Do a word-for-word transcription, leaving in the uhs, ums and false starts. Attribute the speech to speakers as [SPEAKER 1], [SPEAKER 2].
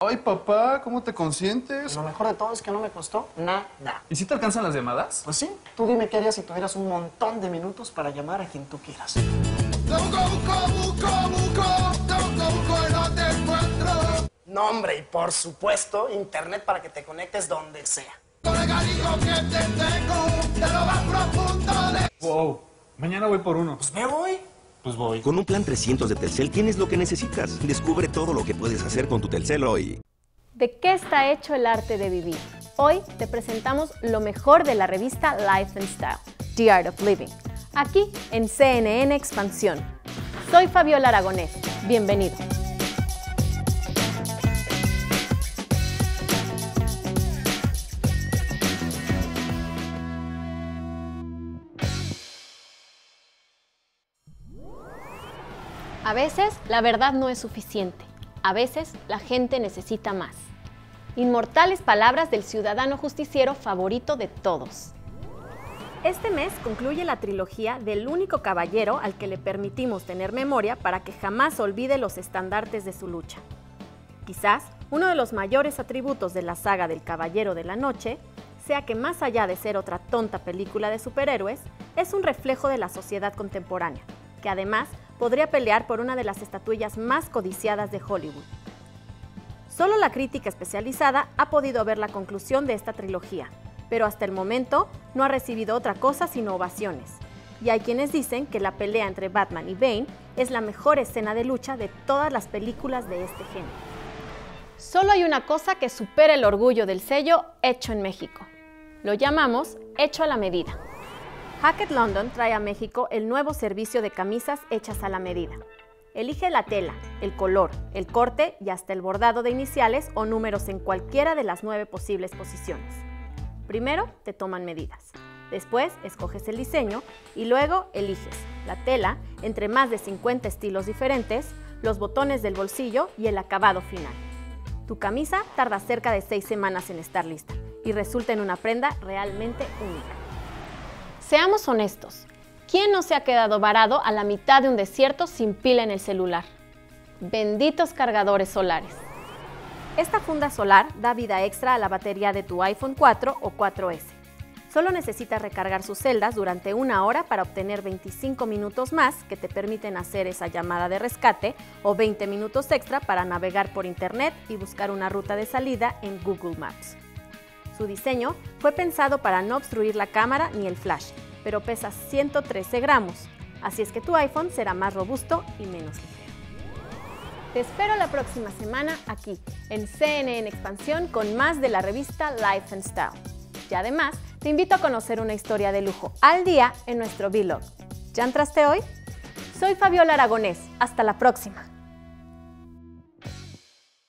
[SPEAKER 1] Ay, papá, ¿cómo te consientes?
[SPEAKER 2] Lo mejor de todo es que no me costó nada.
[SPEAKER 1] ¿Y si te alcanzan las llamadas?
[SPEAKER 2] Pues sí, tú dime qué harías si tuvieras un montón de minutos para llamar a quien tú quieras. No, hombre, y por supuesto, internet para que te conectes donde sea.
[SPEAKER 1] Wow, mañana voy por uno.
[SPEAKER 2] Pues me voy.
[SPEAKER 1] Pues voy.
[SPEAKER 3] Con un plan trescientos de Telcel tienes lo que necesitas. Descubre todo lo que puedes hacer con tu Telcel hoy.
[SPEAKER 4] ¿De qué está hecho el arte de vivir? Hoy te presentamos lo mejor de la revista Life and Style, The Art of Living, aquí en C N N Expansión. Soy Fabiola Aragonés. Bienvenido. A veces la verdad no es suficiente. A veces la gente necesita más. Inmortales palabras del ciudadano justiciero favorito de todos. Este mes concluye la trilogía del único caballero al que le permitimos tener memoria para que jamás olvide los estandartes de su lucha. Quizás uno de los mayores atributos de la saga del Caballero de la Noche sea que, más allá de ser otra tonta película de superhéroes, es un reflejo de la sociedad contemporánea, que además podría pelear por una de las estatuillas más codiciadas de Hollywood. Solo la crítica especializada ha podido ver la conclusión de esta trilogía, pero hasta el momento no ha recibido otra cosa sino ovaciones. Y hay quienes dicen que la pelea entre Batman y Bane es la mejor escena de lucha de todas las películas de este género. Solo hay una cosa que supera el orgullo del sello Hecho en México. Lo llamamos Hecho a la Medida. Hackett London trae a México el nuevo servicio de camisas hechas a la medida. Elige la tela, el color, el corte y hasta el bordado de iniciales o números en cualquiera de las nueve posibles posiciones. Primero te toman medidas, después escoges el diseño y luego eliges la tela entre más de cincuenta estilos diferentes, los botones del bolsillo y el acabado final. Tu camisa tarda cerca de seis semanas en estar lista y resulta en una prenda realmente única. Seamos honestos, ¿quién no se ha quedado varado a la mitad de un desierto sin pila en el celular? Benditos cargadores solares. Esta funda solar da vida extra a la batería de tu iPhone cuatro o cuatro ese. Solo necesitas recargar sus celdas durante una hora para obtener veinticinco minutos más que te permiten hacer esa llamada de rescate o veinte minutos extra para navegar por internet y buscar una ruta de salida en Google Maps. Su diseño fue pensado para no obstruir la cámara ni el flash, pero pesa ciento trece gramos, así es que tu iPhone será más robusto y menos ligero. Te espero la próxima semana aquí, en C N N Expansión, con más de la revista Life and Style. Y además, te invito a conocer una historia de lujo al día en nuestro vlog. ¿Ya entraste hoy? Soy Fabiola Aragonés. Hasta la próxima.